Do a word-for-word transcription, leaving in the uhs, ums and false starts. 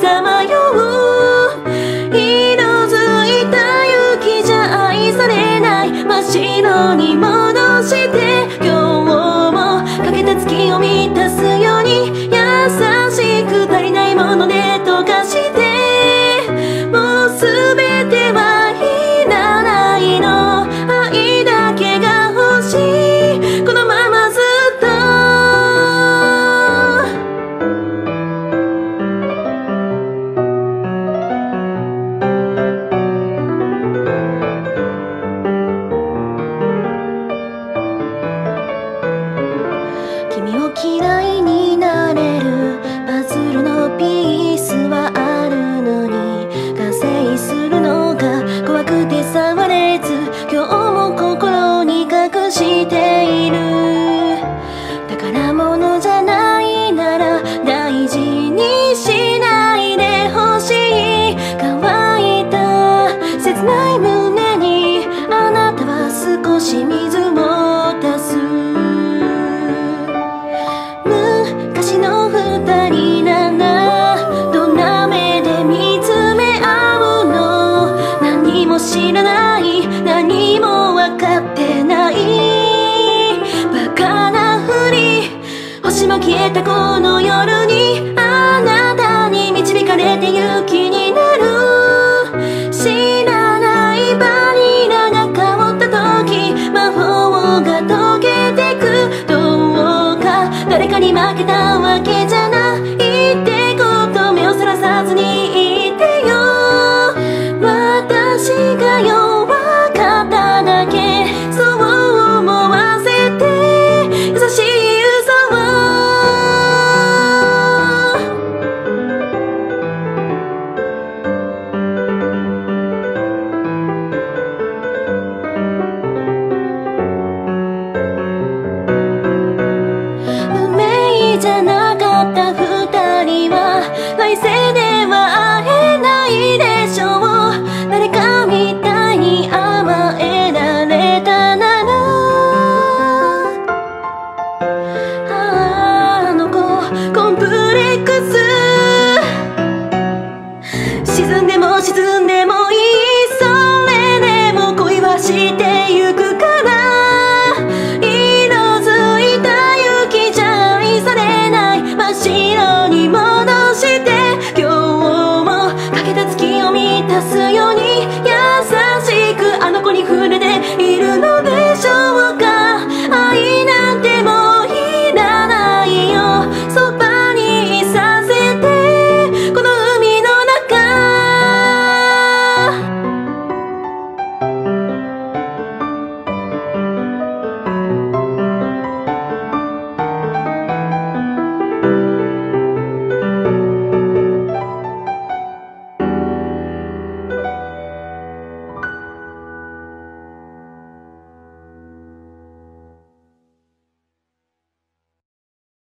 さまよう色づいた雪じゃ愛されない真っ白に戻して今日も欠けた月を満たすように優しく足りないもので溶かしてもうすべてはいらないの愛だけが欲しいこのままずっと君を嫌いになれるパズルのピースはあるのに完成するのが怖くて触れず今日も心に隠している宝物じゃないなら大事にしないでほしい乾いた切ない胸にあなたは少し水を足す昔の二人ならどんな目で見つめ合うの何も知らない何も分かってないバカなふり星も消えたこの夜にあなたに導かれて雪になる知らないバニラが香った時魔法が溶けてくどうか誰かに負けたわけじゃないってこと目をそらさずにいてよ私が弱かっただけそう思わせて優しい嘘を運命じゃなかった二人は来世では会えないでしょう誰かみたいに甘えられたならあの子コンプレックス沈んでも沈んでもいいそれでも恋はしてゆくから色づいた雪じゃ愛されない真っ白に戻して今日も欠けた月を満たすように